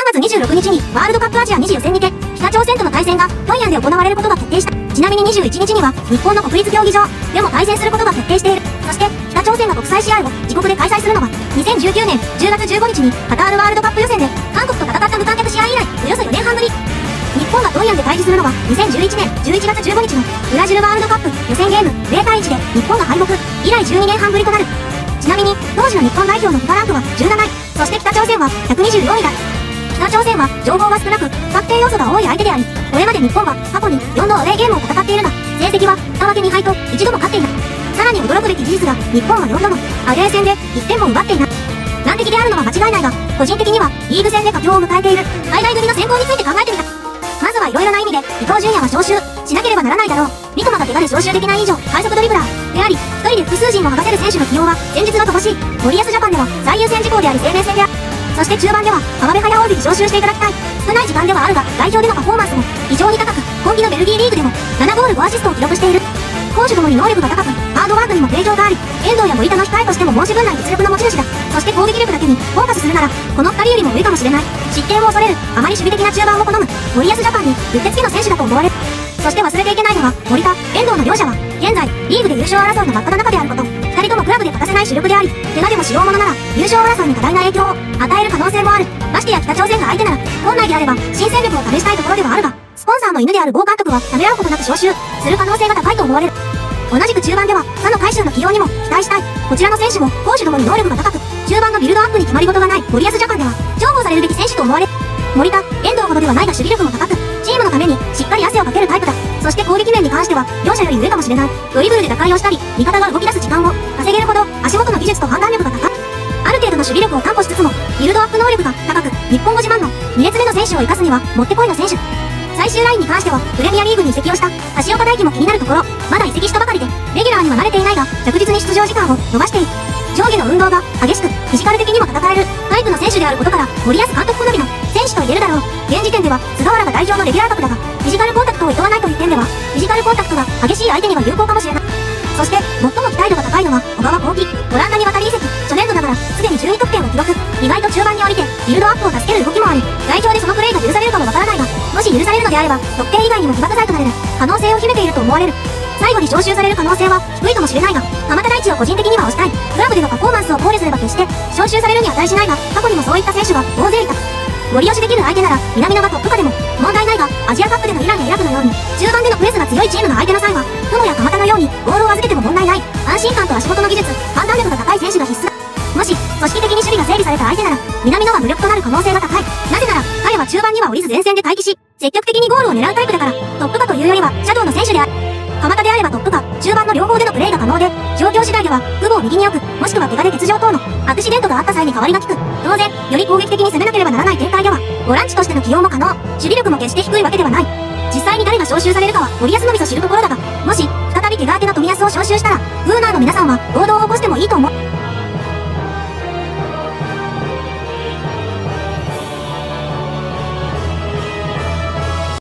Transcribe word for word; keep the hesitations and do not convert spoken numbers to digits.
がつにじゅうろくにちにワールドカップアジアに次予選にて、北朝鮮との対戦が平壌で行われることが決定した。ちなみににじゅういちにちには、日本の国立競技場でも対戦することが決定している。そして、北朝鮮が国際試合を自国で開催するのは、にせんじゅうきゅうねんじゅうがつじゅうごにちにカタールワールドカップ予選で、韓国と戦った無観客試合以来、およそよねんはんぶり。日本が平壌で対峙するのは、にせんじゅういちねんじゅういちがつじゅうごにちのブラジルワールドカップ予選ゲームゼロたいいちで日本が敗北、以来じゅうにねんはんぶりとなる。ちなみに、当時の日本代表の フィファ ランクはじゅうなない、そして北朝鮮はひゃくにじゅうよんいだ。北朝鮮は情報が少なく、不確定要素が多い相手であり、これまで日本は過去によんどアウェーゲームを戦っているが、成績はにわけにはいといちども勝っていない。さらに驚くべき事実が、日本はよんどのアウェー戦でいってんも奪っていない。難敵であるのは間違いないが、個人的にはリーグ戦で佳境を迎えている海外組の選考について考えてみた。まずは色々な意味で伊東純也は招集しなければならないだろう。三笘が怪我で招集できない以上、快速ドリブラーであり、一人で複数人を剥がせる選手の起用は戦術が乏しい。森保ジャパンでは最優先事項であり生命線である。そして中盤では浜辺隼人に招集していただきたい。少ない時間ではあるが、代表でのパフォーマンスも非常に高く、今季のベルギーリーグでもななゴールごアシストを記録している。攻守ともに能力が高く、ハードワークにも定評があり、遠藤や森田の控えとしても申し分ない実力の持ち主だ。そして攻撃力だけにフォーカスするなら、このふたりよりも上かもしれない。失点を恐れる、あまり守備的な中盤を好む、森保ジャパンにうってつけの選手だと思われる。そして忘れていけないのは、森田、遠藤の両者は、現在、リーグで優勝争いの真っ只中であること。二人ともクラブで欠かせない主力であり、怪我でも使用者なら、優勝争いに多大な影響を与える可能性もある。ましてや北朝鮮が相手なら、本来であれば、新戦力を試したいところではあるが、スポンサーの犬である某監督は、ためらうことなく招集する可能性が高いと思われる。同じく中盤では、佐野海舟の起用にも期待したい。こちらの選手も、攻守ともに能力が高く、中盤のビルドアップに決まり事がない森保ジャパンでは、重宝されるべき選手と思われる。森田、遠藤ほどではないが守備力も高く、チームのためにしっかり汗をかけるタイプだ。そして攻撃面に関しては、両者より上かもしれない。ドリブルで打開をしたり、味方が動き出す時間を稼げるほど、足元の技術と判断力が高い。ある程度の守備力を担保しつつも、ビルドアップ能力が高く、日本語自慢のに列目の選手を生かすには、もってこいの選手。最終ラインに関しては、プレミアリーグに移籍をした橋岡大樹も気になるところ、まだ移籍したばかりで、レギュラーには慣れていないが、着実に出場時間を伸ばしている。上下の運動が激しく、フィジカル的にも戦えるタイプの選手であることから、森保監督好みの選手と言えるだろう。現時点では、菅原が代表のレギュラー格だが、フィジカルコンタクトを厭わないという点では、フィジカルコンタクトが激しい相手には有効かもしれない。そして、最も期待度が高いのは、小川幸輝。オランダに渡り移籍、初年度ながら、すでにじゅうに得点を記録。意外と中盤に降りて、ビルドアップを助ける動きもあり、代表でそのプレーが許されるかもわからないが、もし許されるのであれば、得点以外にも起爆剤となれる可能性を秘めていると思われる。最後に招集される可能性は低いかもしれないが、鎌田大地を個人的には推したい。クラブでのパフォーマンスを考慮すれば決して、招集されるに値しないが、過去にもそういった選手が大勢いた。ゴリ押しできる相手なら、南野がトップ下でも問題ないが、アジアカップでのイランやイラクのように、中盤でのプレスが強いチームの相手の際は、友や鎌田のようにボールを預けても問題ない。安心感と足元の技術、判断力が高い選手が必須だ。もし、組織的に守備が整備された相手なら、南野は無力となる可能性が高い。なぜなら、彼は中盤には降りず前線で待機し、積極的にゴールを狙うタイプだから、トップ下というよりは、シャドウの選手である。鎌田であればトップ下、中盤の両方でのプレーが可能で、状況次第では、久保を右に置く、もしくは怪我で欠場等のアクシデントがあった際に代わりが利く。当然、より攻撃的に攻めなければならない展開では、ボランチとしての起用も可能。守備力も決して低いわけではない。実際に誰が招集されるかは、森保のみぞ知るところだが、もし、再び怪我明けの冨安を招集したら、ウーナーの皆さんは、合同